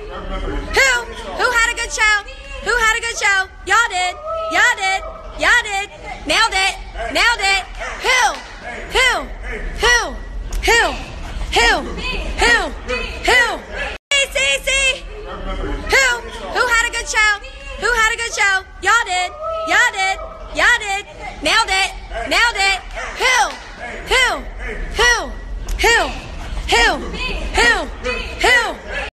Who had a good show? Who had a good show? Y'all did. Y'all did. Y'all did. Nailed it. Nailed it. Who? Who? Who? Who? Who? Who?